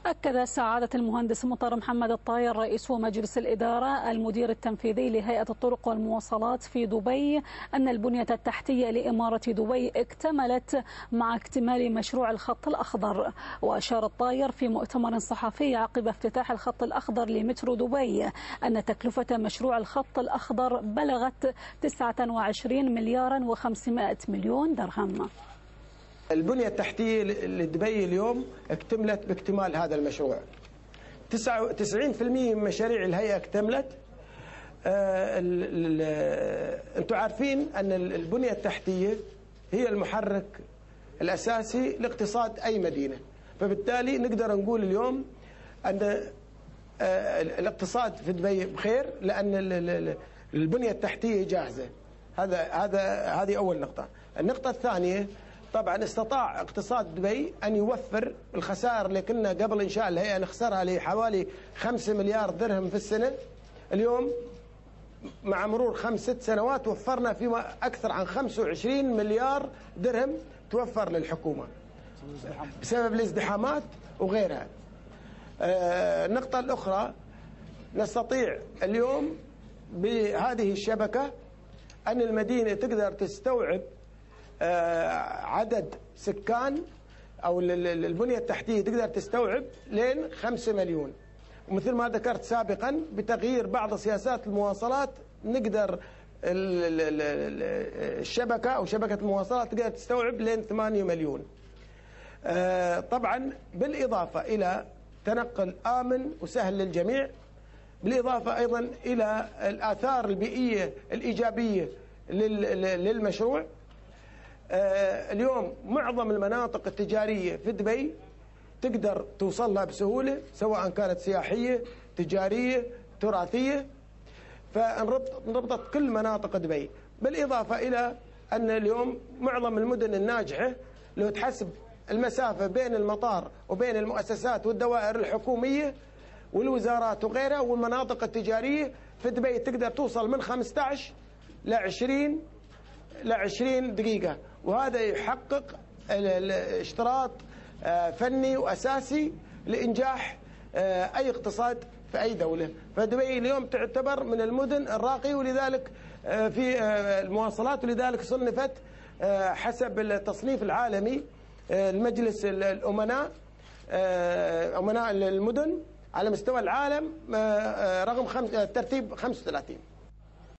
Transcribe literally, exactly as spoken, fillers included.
أكد سعادة المهندس مطر محمد الطاير رئيس مجلس الإدارة المدير التنفيذي لهيئة الطرق والمواصلات في دبي أن البنية التحتية لإمارة دبي اكتملت مع اكتمال مشروع الخط الأخضر. وأشار الطاير في مؤتمر صحفي عقب افتتاح الخط الأخضر لمترو دبي أن تكلفة مشروع الخط الأخضر بلغت تسعة وعشرين مليارا وخمسمائة مليون درهم. البنية التحتية لدبي اليوم اكتملت باكتمال هذا المشروع. تسعين بالمئة من مشاريع الهيئة اكتملت. انتم عارفين ان البنية التحتية هي المحرك الاساسي لاقتصاد اي مدينة، فبالتالي نقدر نقول اليوم ان الاقتصاد في دبي بخير لان البنية التحتية جاهزة. هذا هذا هذه اول نقطة. النقطة الثانية، طبعا استطاع اقتصاد دبي أن يوفر الخسائر اللي كنا قبل إنشاء الهيئة نخسرها لحوالي خمسة مليار درهم في السنة. اليوم مع مرور خمس ست سنوات وفرنا في أكثر عن خمسة وعشرين مليار درهم توفر للحكومة بسبب الازدحامات وغيرها. آه النقطة الأخرى، نستطيع اليوم بهذه الشبكة أن المدينة تقدر تستوعب عدد سكان أو البنية التحتية تقدر تستوعب لين خمسة مليون. ومثل ما ذكرت سابقا بتغيير بعض سياسات المواصلات نقدر الشبكة أو شبكة المواصلات تقدر تستوعب لين ثمانية مليون. طبعا بالإضافة إلى تنقل آمن وسهل للجميع، بالإضافة أيضا إلى الآثار البيئية الإيجابية للمشروع. اليوم معظم المناطق التجارية في دبي تقدر توصل لها بسهولة، سواء كانت سياحية تجارية تراثية، فنربطت كل مناطق دبي. بالإضافة إلى أن اليوم معظم المدن الناجحة لو تحسب المسافة بين المطار وبين المؤسسات والدوائر الحكومية والوزارات وغيرها والمناطق التجارية في دبي تقدر توصل من خمسة عشر ل عشرين ل عشرين دقيقة، وهذا يحقق اشتراط فني وأساسي لإنجاح أي اقتصاد في أي دولة. فدبي اليوم تعتبر من المدن الراقية ولذلك في المواصلات، ولذلك صنفت حسب التصنيف العالمي المجلس الأمناء أمناء المدن على مستوى العالم رقم ترتيب خمسة وثلاثين.